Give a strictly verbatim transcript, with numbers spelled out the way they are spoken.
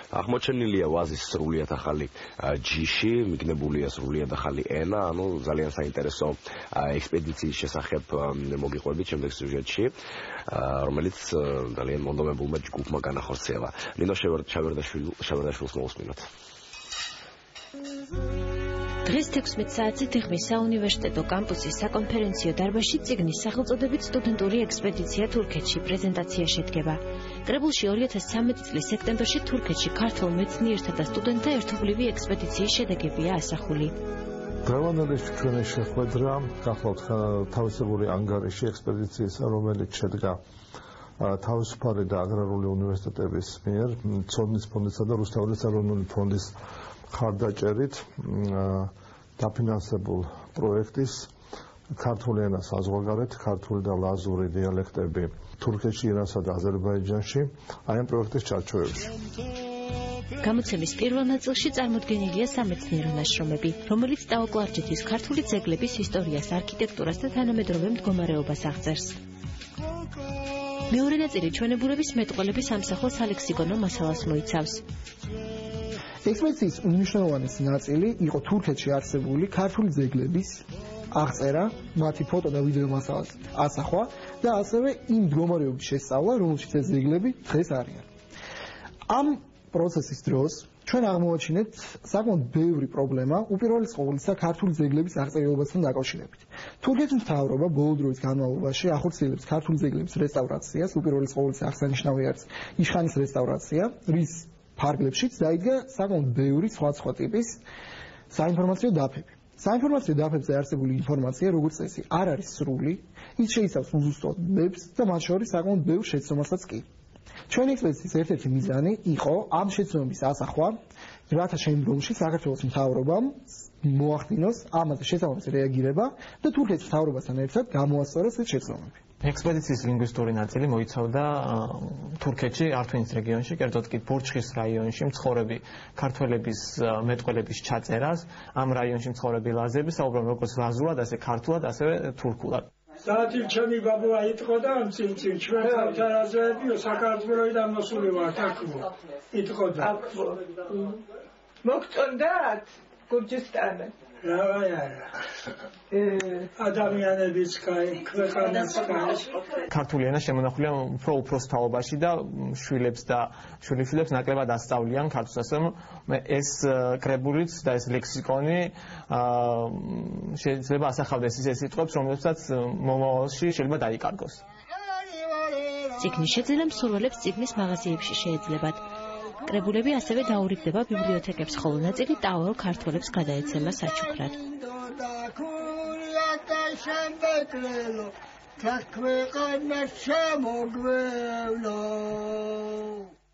აღმოჩენილია ვაზის სრულიად ახალი ჯიში, მიგნებულია სრულიად ახალი ენა, ანუ ძალიან საინტერესო ექსპედიციის შესახებ მოგიყვებით შემდეგ სიუჟეტში, რომელიც ძალიან მონდომებულმა ჯგუფმა განახორციელა. ნინო შევერდაშვილს მოусმინოთ. დღეს თექვსმეტ საათზე თიხმის საუნივერსიტეტო კამპუსის საკონფერენციო დარბაზში წიგნის სახელწოდებით სტუდენტური ექსპედიცია თურქეთში პრეზენტაცია შედგება. კრებულში ორი ათას ცხრამეტი წლის სექტემბერში თურქეთში ქართველ მეცნიერთა და სტუდენტთა ერთობლივი ექსპედიციის შედეგებია ასახული. დღევანდელი ჩვენი შეხვედრა გახლავთ თავისებური ანგარიში ექსპედიციისა, რომელიც შედგა თავისუფალი და აგრარული უნივერსიტეტების მიერ, ცოდნის ფონდისა და რუსთაველის ეროვნული ფონდის ხარდაჭერით დაფინანსებულ პროექტის ქართული ენა საზღვარგარეთ, ქართული და ლაზური დიალექტები თურქეთში, ირანსა და აზერბაიჯანში, აი ამ პროექტის ჩარჩოებში. გამოცემის პირველ ნაწილში წარმოდგენილია სამეცნიერო ნაშრომები, რომელიც ტაო-კლარჯეთის ქართული ძეგლების ისტორიას, არქიტექტურას და თანამედროვე მდგომარეობას აღწერს. მეორე ნაწილი ჩვენებურების მეტყველების სამსახურ სალექსიკონო მასალას მოიცავს. ექსპედიციის უმნიშვნელოვანესი ნაწილი იყო თურქეთში არსებული ქართული ძეგლების აღწერა, მათი ფოტო და ვიდეო მასალას ასახვა და ასევე იმ მდგომარეობის შესწავლა, რომელშიც ეს ძეგლები დღეს არიან. ამ პროცესის დროს ჩვენ აღმოვაჩინეთ საკმაოდ ბევრი პრობლემა, უპირველეს ყოვლისა ქართული ძეგლების აღწერილობასთან დაკავშირებით. თურქეთის მთავრობა ბოლო დროის განმავლობაში ახორციელებს ქართული ძეგლების რესტავრაციას, უპირველეს ყოვლისა აღსანიშნავი არის იშხანის რესტავრაცია, რის ფარგლებშიც დაიდგა საკმაოდ ბევრი სხვა-სხვა ტიპის საინფორმაციო დაფები. საინფორმაციო დაფებზე არსებული ინფორმაცია, როგორც წესი, არ არის სრული, ის შეიცავს უზუსტოდ ბებს და მათ შორის საკმაოდ ბევრ შეცდომასაც კი. ჩვენი ექსპედიციის ერთ-ერთი მიზანი იყო ამ შეცდომების ასახვა, რათა შემდგომში საქართველოს მთავრობამ მოახდინოს ამაზე შესაბამისი რეაგირება და თურქეთის მთავრობასთან ერთად გამოასწოროს ეს შეცდომები. ექსპედიციის ლინგვისტური ნაწილი მოიცავდა თურქეთში, ართვინის რეგიონში, კერძოდ კი ბურჩხის რაიონში მცხოვრები ქართველების მეტყველების ჩაწერას, ამ რაიონში მცხოვრები ლაზები საუბრობენ როგორც ლაზურად, ასე ქართულად, ასევე თურქულად. საათი ჩემი ბაბუა იტყოდა ამ წინწინ ჩვენ ქართველები საქართველოსიდან მოსული ვართ აქბო იტყოდა მოგწონდათ გურჯისტანი რავაია ადამიანების კაი ქვეყანას კაი ქართული ენა შემონახულია უფრო უბრალოდ თაობაში და შვილებს და შვილიშვილებს ნაკლებად ასწავლიან ქართულს, ასე რომ ეს კრებულიც და ეს ლექსიკონი შეიძლება ასახავდეს ისე სიტყვებს, რომლებსაც მომავალში შეიძლება დაიკარგოს. წიგნის შეძენა მსურველებს წიგნის მაღაზიებში შეეძლებათ. კრებულები ასევე დაურიგდება ბიბლიოთეკებს, ხოლო ნაწილი ტაოელ ქართველებს გადაეცემა საჩუქრად. Ta kweka na shamo gwelo